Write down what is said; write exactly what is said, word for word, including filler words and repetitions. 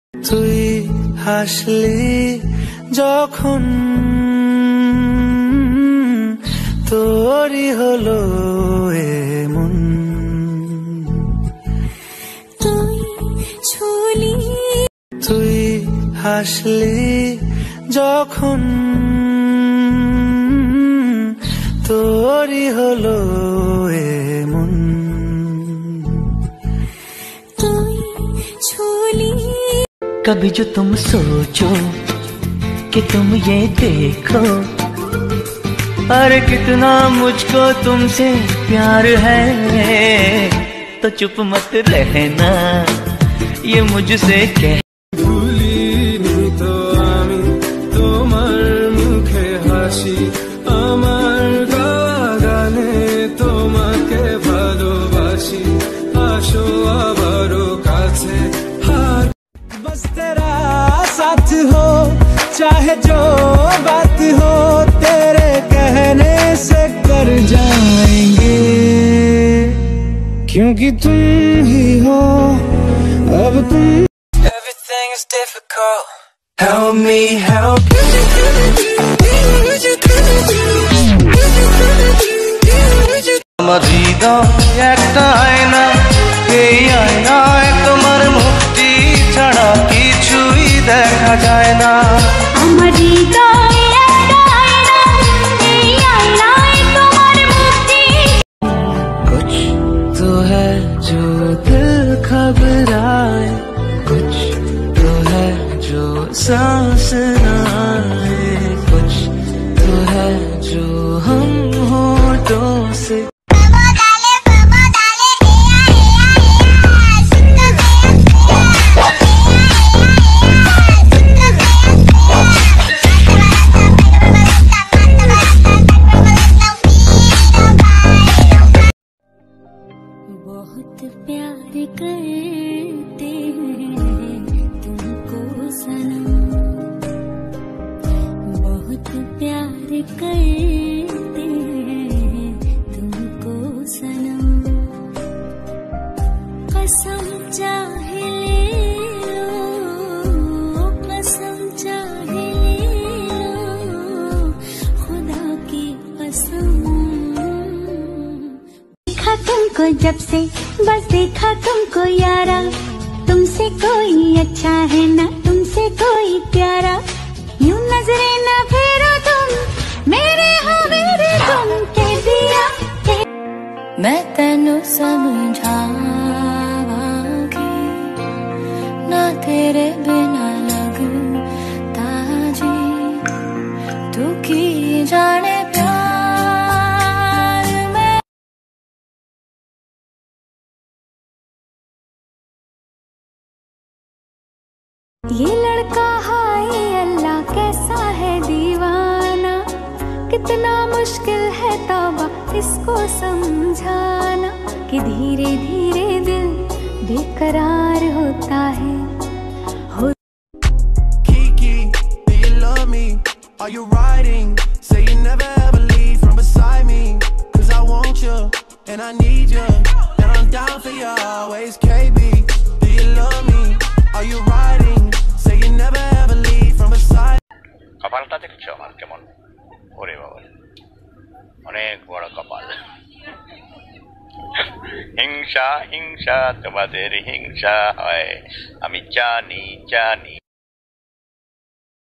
তুই হাসলি যখন তোরই হলো এমন, তুই ছুলি তুই হাসলি যখন তোরই হলো এমন, তুই ছুলি। कभी जो तुम सोचो कि तुम ये देखो, अरे कितना मुझको तुमसे प्यार है, तो चुप मत रहना ये मुझसे कह। भूलिनी तो आमी तोमार मुखे हासि, आमार गाওয়া গানে তোমাকে ভালোবাসি, আসো আবারো কাছে। बस तेरा साथ हो चाहे जो बात हो, तेरे कहने से कर जाएंगे, क्योंकि तुम ही हो अब तुम। Everything is difficult, help me help you. আমার হৃদয় একটা আয়না, এই আয়নায় তোমার মুক্তি ছাড়া কিছুই দেখা যায় না। আমার হৃদয়ে একটা আয়না, এই আয়নায় তোমার মুক্তি। कुछ तो है जो दिल घबराए, कुछ तो है जो सांस ना आए, कुछ तो है जो हम होठों से। बहुत प्यार करते हैं तुमको सनम, बहुत प्यार करते हैं तुमको सनम, कसम चाहे ले लो, कसम चाहे ले लो, खुदा की कसम। देखा तुमको जब से बस देखा तुमको यारा, तुमसे कोई अच्छा है ना तुमसे कोई प्यारा, यूं नजरे न फेरो तुम मेरे हो मेरे तुम, कह दिया कह। मैं तेनू समझावांगी ना तेरे बिना लगता जी, तू की जाने ये लड़का हाय अल्लाह कैसा है दीवाना, कितना मुश्किल है तौबा इसको समझाना, कि धीरे धीरे दिल बेकरार होता है। हो Kiki, do you love me? Are you riding? Say you never ever leave from beside me, cause I want you and I need you and I'm down for you always. K B, do you love me? Are you riding? Say you never ever leave from beside। কপালটা দেখছো আমার কেমন? ওরে বাবা, অনেক বড় কপাল। হিংসা হিংসা তোমাদের হিংসা হয়, আমি জানি জানি